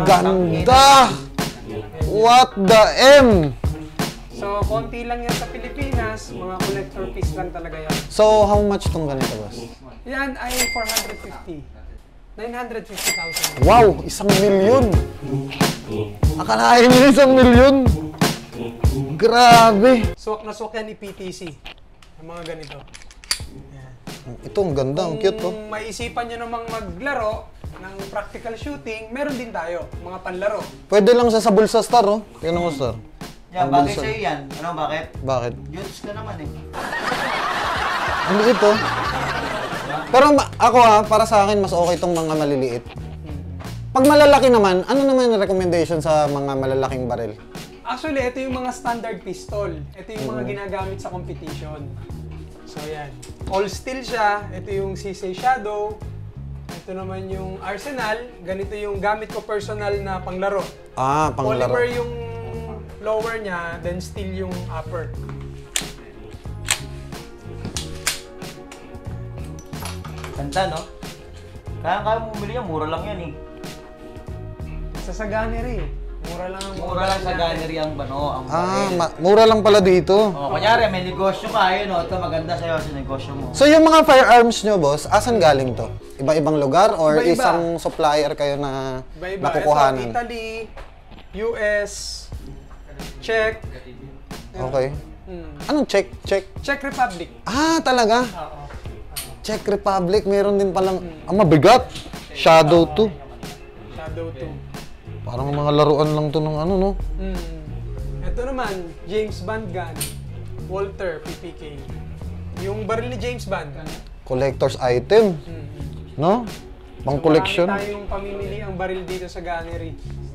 Ganda! What the M? So, konti lang yan sa Pilipinas. Mga collector piece lang talaga yan. So, how much tong ganito, boss? Yan ay 450. 950,000. Wow! 1,000,000! Akalain nyo 1,000,000! Grabe! Swak na swak yan ni PTC. Ang mga ganito. Yan. Ito, ang ganda. Ang cute, oh. Kung maisipan nyo namang maglaro ng practical shooting, meron din tayo. Mga panlaro. Pwede lang sa bulsa, Star, oh. Tingnan mo, Star. Yan, bagay sa'yo yan. Ano, bakit? Bakit? Youths ka naman eh. Ang liit, oh. Pero ako para sa akin, mas okay itong mga maliliit. Pag malalaki naman, ano naman yung recommendation sa mga malalaking baril? Actually, ito yung mga standard pistol. Ito yung mga ginagamit sa competition. So, yan. All steel siya. Ito yung CC Shadow. Ito naman yung Arsenal. Ganito yung gamit ko personal na panglaro. Ah, panglaro. Polymer yung lower niya, then steel yung upper. Ganda, no? Kaya mo bumili yan, mura lang yan eh. Sa Gunnery. Mura lang ang Mura lang sa Gunnery ang bano, ang baril. Mura lang pala dito. Oh, kunyari, may negosyo ka, ayun o, ito maganda sa'yo sa negosyo mo. So yung mga firearms nyo, boss, asan galing to? Iba-ibang lugar or Iba-iba. isang supplier kayo na Iba-iba. nakukuhanan? Ito, Italy, US, Czech. Okay. Anong Czech? Czech Republic. Ah, talaga? Oo. Czech Republic, meron din palang, mabigat. Shadow 2. Shadow 2. Parang mga laruan lang to ng ano, no? Ito naman, James Bond gun. Walter PPK. Yung baril ni James Bond. Collector's item. No? Pang collection. Marami tayong pamimili ang baril dito sa Gunnery.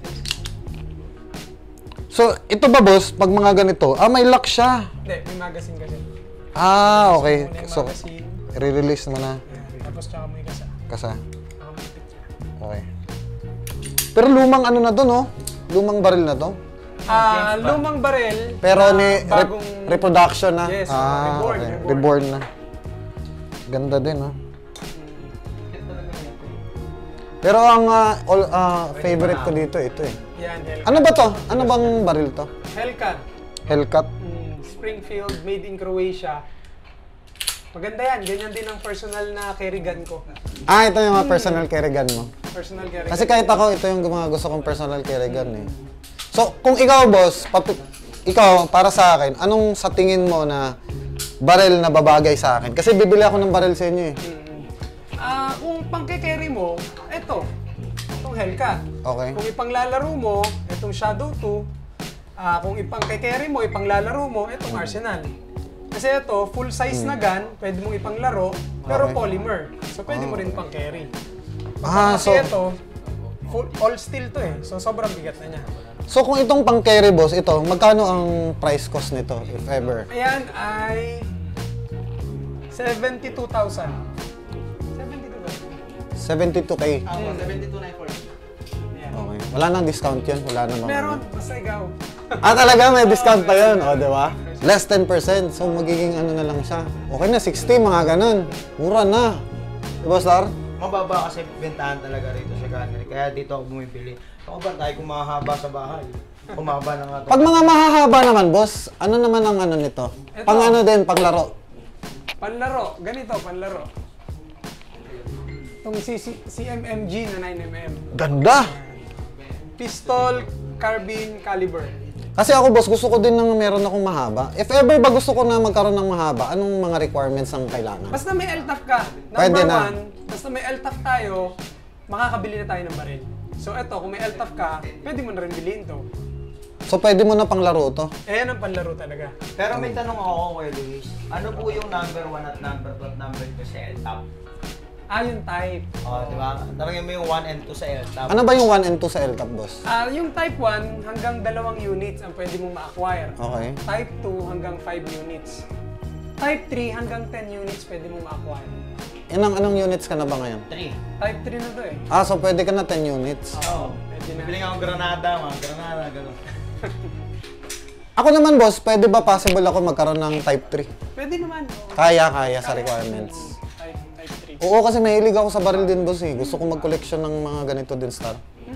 So, ito ba, boss, pag mga ganito, may lock siya. Hindi, may magazine kasi. Ah, okay. Muna yung So, magazine. i-release mo na. Ayan, tapos tsaka may kasa. Kasa. Tsaka may picture. Okay. Pero lumang ano na to, no? Lumang baril na to. Lumang baril. Pero na ni reproduction na. Yes, okay. Reborn na. Ganda din, no? Pero ang favorite ko dito, ito eh. Yan, Hellcat. Ano ba to? Ano bang baril to? Hellcat. Hellcat? Springfield, made in Croatia. Maganda yan. Ganyan din ang personal na carry gun ko. Ito yung mga personal carry gun mo. Personal carry gun. Kasi kahit ako, ito yung mga gusto kong personal carry gun eh. So, kung ikaw, boss, ikaw, para sa akin, anong sa tingin mo na baril na babagay sa akin? Kasi bibili ako ng baril sa inyo eh. Kung pang-carry mo, ito. Itong Hellcat. Okay. Kung ipanglalaro mo, itong Shadow 2. Kung ipang-carry mo, ipanglalaro mo, itong Arsenal. Kasi ito, full size na gun, pwede mong ipanglaro, pero Okay. polymer. So, pwede mo rin pang-carry. So, Kasi ito, all steel to eh. So, sobrang bigat na niya. so kung itong pang carry, boss, ito, magkano ang price cost nito, if ever? Ayan ay 72,000. 72,000. 72K. Ako, 72,940. Ayan. Okay. Wala nang discount yun? Wala namang... Meron, basta ikaw. Talaga? May discount pa yun? O, di ba? Less 10%. So, magiging ano na lang siya. Okay na, 60, mga ganun. Mura na. Di ba, Star? Mababa kasi bentahan talaga rito sa Gunnery. Kaya dito ako bumibili. Ako ba tayo kung mahahaba sa bahay? Kumahaba na nga ito. Pag mga mahahaba naman, boss, ano naman ang ano nito? Ito. Pang ano din, panglaro. Panlaro, ganito, panlaro. Itong CMMG na 9mm. Ganda! Pistol, carbine, caliber. Kasi ako, boss, gusto ko din ng meron akong mahaba. If ever ba gusto ko na magkaroon ng mahaba, anong mga requirements ang kailangan? Basta may LTAF ka. Pwede Number na. one, basta may LTAF tayo, makakabili na tayo ng baril. So eto, kung may LTAF ka, pwede mo na rin bilhin to. So, pwede mo na panglaro to? Ayan ang panlaro talaga. Pero may tanong ako, Kuya Luis. Ano po yung number 1 at number 2 at number 2 sa LTAP? Yung type. Di ba? Tanongin mo yung 1 and 2 sa LTAP. Ano ba yung 1 and 2 sa LTAP, boss? Yung type 1, hanggang 2 units ang pwede mong ma-acquire. Okay. Type 2, hanggang 5 units. Type 3, hanggang 10 units pwede mong ma-acquire. Anong units ka na ba ngayon? 3. Type 3 na to eh. So pwede ka na 10 units. Oo. Pwede na. Bibili nga akong granada, granada, gano'n. Ako naman, boss, pwede ba possible ako magkaroon ng type 3? Pwede naman. Oo. Kaya sa requirements. Type 3. Oo, kasi mahilig ako sa baril din, boss eh. Gusto ko mag-collection ng mga ganito din, Star.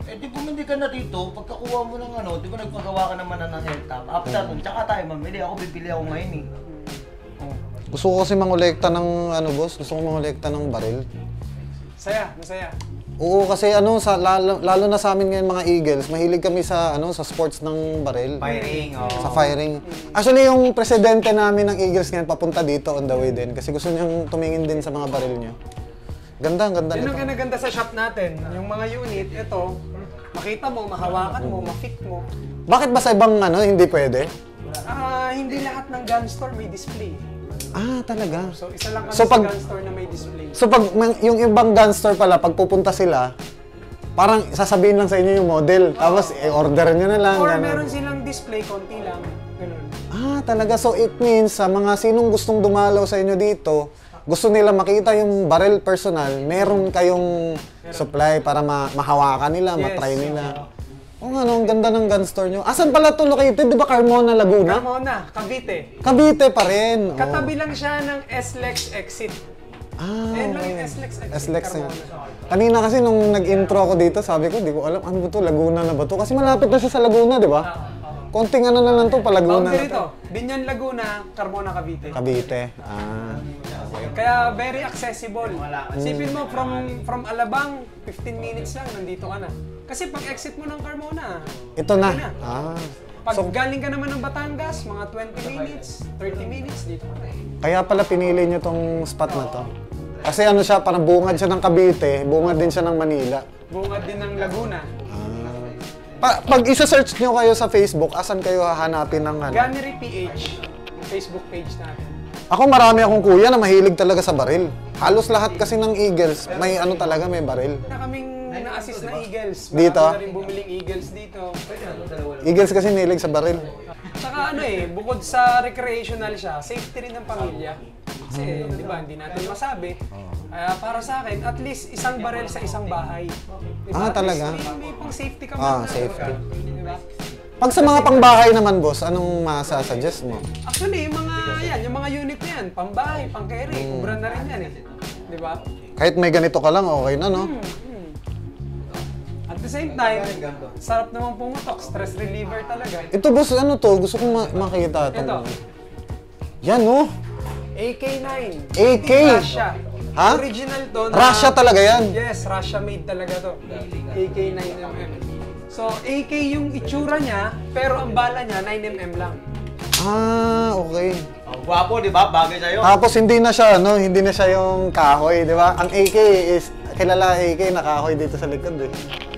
Eh di bumili ka na dito, pagkakuha mo ng ano, di ba nagpagawa ka naman na ng airtop? After nun, tsaka tayo mamili. Ako bibili ako ngayon eh. Oh. Gusto ko kasi mangolekta ng ano boss, gusto ko mangolekta ng baril. Saya, masaya. Oo, kasi ano, lalo na sa amin ngayon mga Eagles, mahilig kami sa ano sa sports ng baril. Firing, oh. Sa firing. Actually, yung presidente namin ng Eagles ngayon papunta dito on the way din kasi gusto niyang tumingin din sa mga baril niyo. Ganda, ang ganda Yun ang nito. kinaganda sa shop natin. Yung mga unit, ito, makita mo, mahawakan mo, ma-fit mo. Bakit ba sa ibang ano hindi pwede? Hindi lahat ng gun store may display. Ah, talaga. So, isa lang kami So, sa pag- gun store na may display. So pag yung ibang gun store pala, pag pupunta sila, parang sasabihin lang sa inyo yung model, tapos i-order nyo na lang. Or ganun. meron silang display, konti lang. Ganun. Ah, talaga. So it means sa mga sinong gustong dumalaw sa inyo dito, gusto nila makita yung barrel personal, meron kayong supply para mahawakan nila, Yes. matry nila. O nga, no, ang ganda ng gun store nyo. Asan pala ito located? Di ba Carmona, Laguna? Carmona, Cavite. Cavite pa rin. Oo. Katabi lang siya ng SLEX exit. Ah, Ayan lang okay. yung SLEX exit. SLEX nga. Carmona. Kanina kasi nung nag-intro ako dito, sabi ko, di ko alam, ano ba to? Laguna na ba to? Kasi malapit na siya sa Laguna, di ba? Konting ano na lang to, pa Laguna na Boundary to. to. Binyan Laguna, Carmona, Cavite. Cavite. Ah. Kaya very accessible. Isipin mo, from Alabang, 15 minutes lang, nandito ka na. Kasi pag exit mo ng Carmona, Ito na. okay na. Ah. Pag So, galing ka naman ng Batangas, mga 20 minutes, 30 minutes, dito ka na. kaya pala pinili nyo tong spot na to. Kasi ano siya, parang bungad siya ng Cavite, bungad din siya ng Manila. Bungad din ng Laguna. Pag isa-search nyo kayo sa Facebook, asan kayo hahanapin ng ano? Gunnery PH, yung Facebook page natin. Ako marami akong kuya na mahilig talaga sa baril. Halos lahat kasi ng Eagles, may ano talaga, may baril. Na kaming na-assist na Eagles. Dito? Marami na rin bumiling Eagles dito. Eagles kasi mahilig sa baril. Tsaka ano bukod sa recreational siya, safety rin ng pamilya. Kasi, di ba, hindi natin masabi. Para sa akin, at least isang barel sa isang bahay. Diba? Ah, At least talaga? May pang safety ka Ah, man. safety. Diba? Pag sa mga pangbahay naman, boss, anong masasuggest mo? Actually, yung mga unit na yan, pambahay, pang-carry, kubra na rin yan Di ba? Kahit may ganito ka lang, okay na, no? At the same time, sarap naman pumutok, stress reliever talaga. Ito, boss, ano to? Gusto kong makita Ito, itong... Yan, no? AK-9. AK? Russia. Ha? Original to na... Russia talaga yan. Yes, Russia made talaga to. AK-9mm. So, AK yung itsura niya, pero ang bala niya 9mm lang. Ah, okay. Oh, gwapo, di ba? Bagay sa'yo. Tapos hindi na siya, no? Hindi na siya yung kahoy, di ba? Ang AK is, kilala AK na kahoy dito sa likod, eh.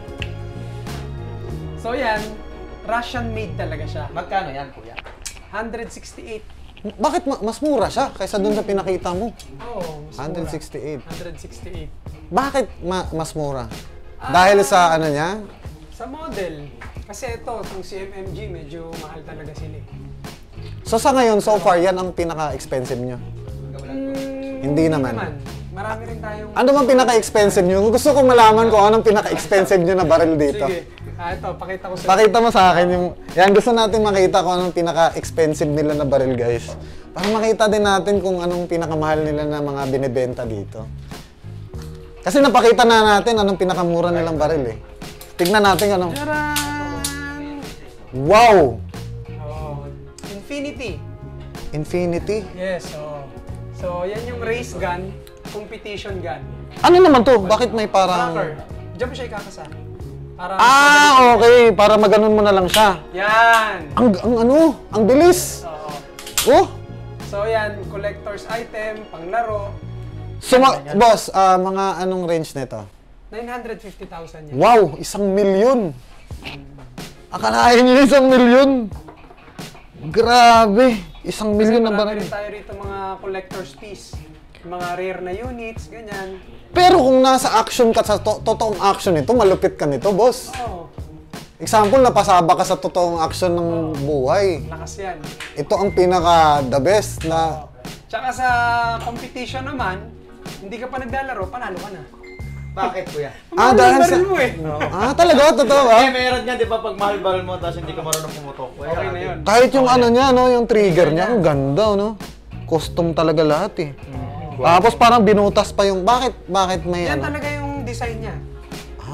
So yan, Russian made talaga siya. Magkano yan, kuya? 168. Bakit mas mura siya kaysa doon sa pinakita mo? Oo, mas mura. 168. 168. Bakit mas mura? Dahil sa ano niya? Sa model. Kasi ito, itong CMMG, medyo mahal talaga sila So sa ngayon, so far, yan ang pinaka-expensive nyo. Hindi naman. Marami rin tayong... Ano bang pinaka-expensive nyo? Gusto ko malaman kung anong pinaka-expensive nyo na baril dito. Sige. Ito, pakita ko sa... Pakita mo sa akin yung... Yan, gusto natin makita kung anong pinaka-expensive nila na baril, guys. Para makita din natin kung anong pinakamahal nila na mga binibenta dito. Kasi napakita na natin anong pinakamura nilang baril, eh. Tignan natin anong... Taran! Wow! Oh, Infinity. Infinity? Yes, So, yan yung race gun, competition gun. Ano naman to? Bakit may parang... Tracker. Diyan mo siya ikakasa. Para Okay. Para maganon mo na lang siya. Yan! Ang bilis! Oo. Oh! So yan, collector's item, panglaro. So, boss, mga anong range nito? 950,000 yan. Wow! 1,000,000! Akalain niyo 1,000,000! Grabe! 1,000,000 na Marami baril. rin tayo rito mga collector's piece. Mga rare na units, ganyan. Pero kung nasa action ka, sa totoong action nito, malupit ka nito, boss. Oo, Example, napasaba ka sa totoong action ng buhay. lakas yan. Ito ang pinaka-the best na... Tsaka sa competition naman, hindi ka pa naglalaro, panalo ka na. Bakit, kuya? dahil sa... Baril mo eh. Talaga? Totoo ba? Meron nga, di ba, pag mahal baril mo, tapos hindi ka marunong pumutok. Okay na yun. Kahit yung ano niya, no, yung trigger niya, ang ganda, no? Custom talaga lahat, eh. Tapos parang binutas pa yung... Bakit may Yan ano? talaga yung design niya.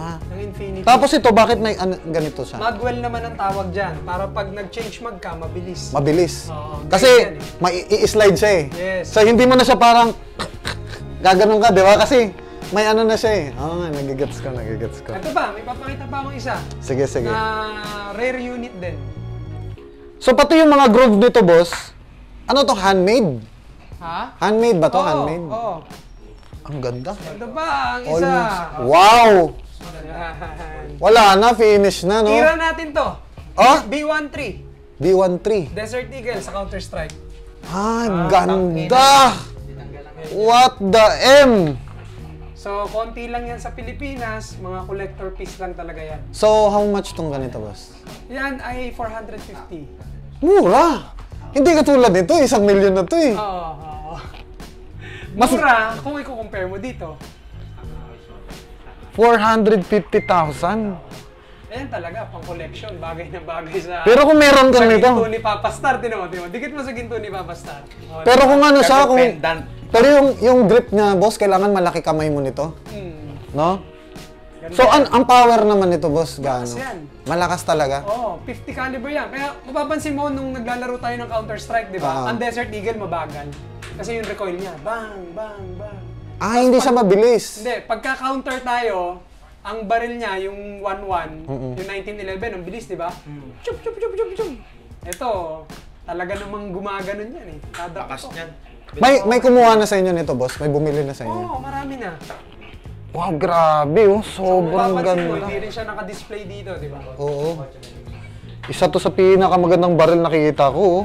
Ah. Ng Infinity. Tapos ito, bakit may ganito siya? Magwell naman ang tawag dyan. Para pag nag-change mag ka, mabilis. Mabilis. Oo, Kasi ganyan mai-slide siya eh. Yes. So hindi mo na siya parang gaganon ka, di ba? Kasi may ano na siya eh. Oo nga, nagigets ko. Ito ba, may papakita pa akong isa. Sige. Na rare unit din. So pati yung mga groove nito, boss, ano to, handmade? Ha? Handmade ba to? Oo, Handmade? Oo. Ang ganda. Ito ba, ang isa. Wow! Yan. Wala na, finish na, no? Tira natin to. Oh? B13. B13. Desert Eagle sa Counter-Strike. Ah, ganda! What the M? So, konti lang yan sa Pilipinas. Mga collector piece lang talaga yan. So, how much tong ganito, boss? Yan ay 450. Mura! Hindi katulad nito, 1,000,000 na to eh. Oo. Mas- Mura kung i-compare mo dito. 450,000. Ayan talaga, pang collection. Bagay na bagay sa... Pero kung meron sa kang nito, ginto ni Papa Star, tinan mo. Dikit mo sa ginto ni Papa Star. O, pero kung ano siya, kung... Pendant. Pero yung grip niya, boss, kailangan malaki kamay mo nito. No? Ganda So, yan. ang power naman nito, boss, gaano? Malakas yan. Malakas talaga. Oo, 50 caliber yan. Kaya mapapansin mo nung naglalaro tayo ng Counter-Strike, di ba? Ang Desert Eagle mabagal. Kasi yung recoil niya, bang, bang, bang. Ah, hindi siya mabilis. Hindi, pagka-counter tayo, ang baril niya, yung 1-1, yung 1911, ang bilis, di ba? Chup, chup, chup, chup, chup. Ito, talaga namang gumaganon yan eh. Kada Takas ko. niyan. May kumuha na sa inyo nito, boss? May bumili na sa inyo? Oo, marami na. Wow, grabe oh. Sobrang Mapapansin mo, ganda. hindi rin siya naka-display dito, di ba? Oo. Isa to sa pinakamagandang baril nakikita ko. Oh.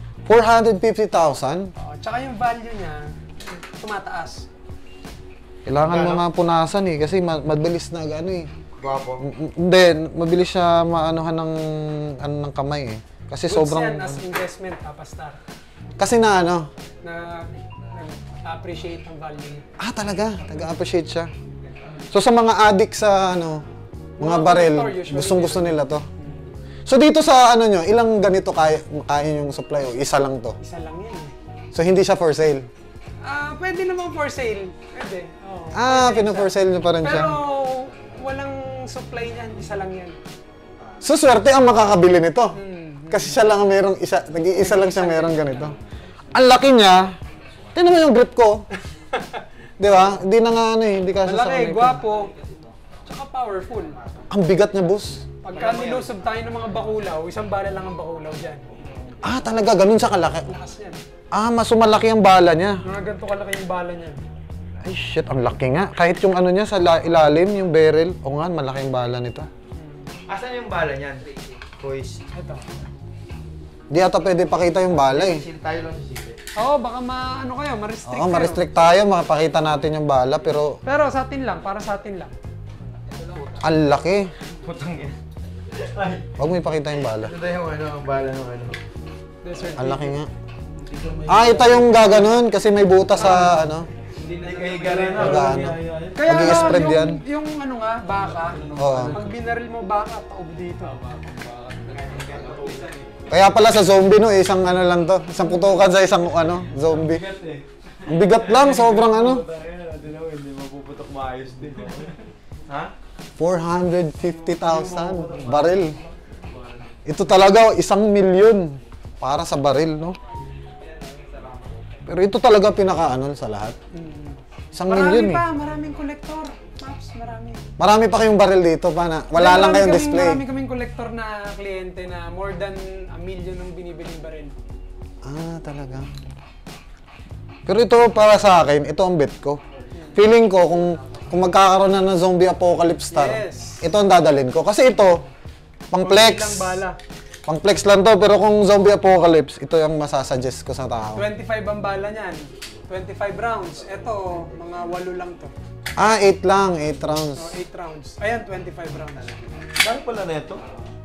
450,000. Oo, tsaka yung value niya, tumataas. Kailangan mo nga punasan eh kasi mabilis na ano eh. Gwapo. Hindi, mabilis siya maanuhan ng kamay eh. Kasi Goods sobrang yan as investment, Papa Star. kasi na ano. Na nag-appreciate ang value niya. Ah, talaga, taga-appreciate siya. So sa mga addict sa ano, mga baril, collector, usually gustong-gusto nila to. So dito sa ano nyo, ilang ganito kaya yung supply o isa lang to? Isa lang yan eh. So hindi siya for sale. Pwede naman for sale. Pwede. Oo. Ah, Pwede pina-for sale nyo pa rin Pero siya. walang supply niyan. Isa lang yan. So swerte ang makakabili nito. Kasi siya lang ang merong isa, nag-iisa lang siya merong ganito. Ang laki niya, tingnan mo yung grip ko. Di ba? Hindi na nga ano eh, hindi kasi sa Malaki, kanito. gwapo, tsaka powerful. Ang bigat niya, boss. Pagka nilusob tayo ng mga bakulaw, isang bala lang ang bakulaw dyan. Ah, talaga, ganun siya kalaki. Lakas yan. Ah, mas malaki ang bala niya. Mga ganito kalaki yung bala niyan. Ay, shit, ang laki nga. Kahit yung ano niya sa ilalim, yung barrel, o nga, malaki ang bala nito. Asan yung bala niyan? Boys. Ito. Di ata pwede pakita yung bala eh. Sil tayo lang sa sili. Oo, baka ma-ano kayo, ma-restrict Oo, kayo. ma-restrict tayo, makapakita natin yung bala, pero Pero sa atin lang, para sa atin lang. ang laki. Putang ina. Huwag mo ipakita yung bala. Ito yung ano, ang bala ng ano. Desert Ang laki nga. Ah, ito yung gaganon kasi may butas sa ano. Hindi kayo galing. Magano. Kaya nga, Mag-i-spread yan. yung ano nga, baka, Oo. pag binaril mo baka, taob dito. Kaya pala sa zombie no, isang ano lang to. Isang putukan sa isang ano, zombie. Ang bigat lang, sobrang ano. Hindi mapuputok maayos din. Ha? 450,000 baril. Ito talaga, 1,000,000 para sa baril, no? Pero ito talaga pinaka-ano sa lahat. 1,000,000 eh. Maraming kolektor. Maps, marami. Marami pa kayong baril dito, pana. Wala lang kayong display. Marami kaming kolektor na kliyente na more than 1,000,000 ang binibiling baril. Ah, talaga. Pero ito para sa akin, ito ang bet ko. Feeling ko kung magkakaroon na ng zombie apocalypse star, Yes. ito ang dadalhin ko. Kasi ito, pang Konti lang flex. bala. Pang flex lang to, pero kung zombie apocalypse, ito yung masasuggest ko sa tao. 25 ang bala niyan. 25 rounds. Ito, mga 8 lang to. Ah, 8 lang, 8 rounds. So, 8 rounds. Ayan, 25 rounds. Dami pala na ito.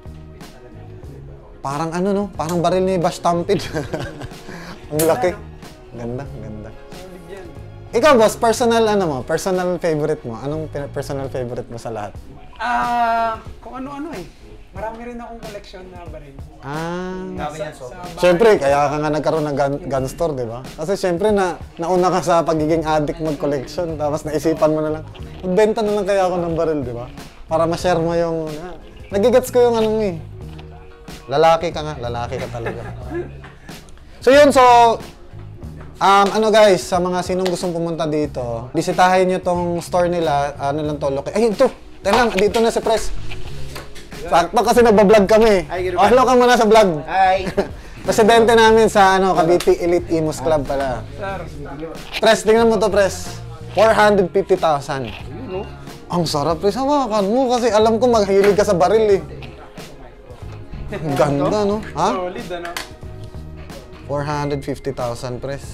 Parang ano no, parang baril ni Bash Stampede. Ang laki. Ganda, ganda. Solid yan. Ikaw boss, personal ano mo, personal favorite mo? Anong personal favorite mo sa lahat? Kung ano-ano eh. Marami rin akong collection na baril. Ah, Dami yan, so. Sa bahay. siyempre, kaya ka nga nagkaroon ng gun store, di ba? Kasi siyempre, nauna ka sa pagiging addict mag-collection, tapos naisipan mo na lang, magbenta na lang kaya ako ng baril, di ba? Para ma-share mo yung... Nagigets ko yung anong eh. Lalaki ka nga, lalaki ka talaga. So yun, so... ano guys, sa mga sinong gustong pumunta dito, bisitahin nyo tong store nila, ano lang to, ay ito, lang, dito na si Pres. Sakto kasi nagbablog kami. Oh, hello ka muna sa vlog. Hi! Presidente namin sa ano, Cavite Elite Imus Club pala. Sir, Pres, tingnan mo to Pres. 450,000. Ang sarap Pres, hawakan mo kasi alam ko maghilig ka sa baril eh. Ang ganda no? Ha? solid ano? 450,000 Pres.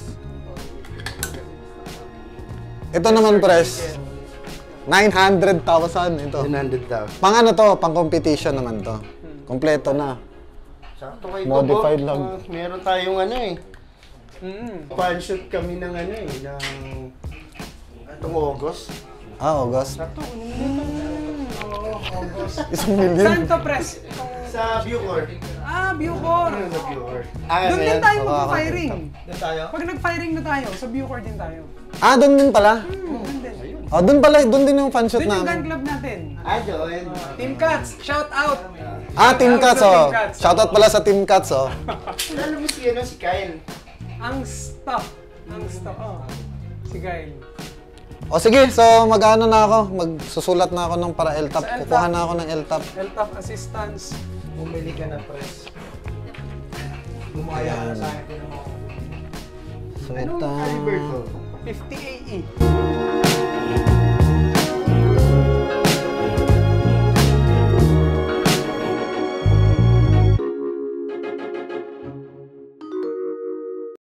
Ito naman Pres. 900,000 ito. 100,000. Pang ano to, pang competition naman to. Kompleto na. Sakto kay Modified Gogo. lang. Meron tayong ano eh. Mm. Shoot kami ng ano eh, ng... Itong August. Ah, August. Sakto, Oo, August. 1,000,000. Saan to, Pres? sa Bucor. Ah, Bucor. Ano na Bucor? Doon din tayo mag-firing. Doon tayo? Pag nag-firing na tayo, sa Bucor din tayo. Ah, doon din pala. Doon din. Oh, doon pala, doon din yung fanshoot Doon yung gun namin. club natin. Joel. Team Cats, shout out! Ah, Team Cats, Team oh. Cats. Shoutout pala sa Team Cats, oh. Lalo mo si, ano, si Kyle. Ang stock. Ang stock, oh. Si Gail. O sige, so mag-ano na ako, magsusulat na ako ng para LTAP. Sa LTAP. Kukuha na ako ng LTAP. Health assistance. Bumili ka na, Pres. Bumaya ka na sa akin. So, Anong ito. caliber to? 50 AE.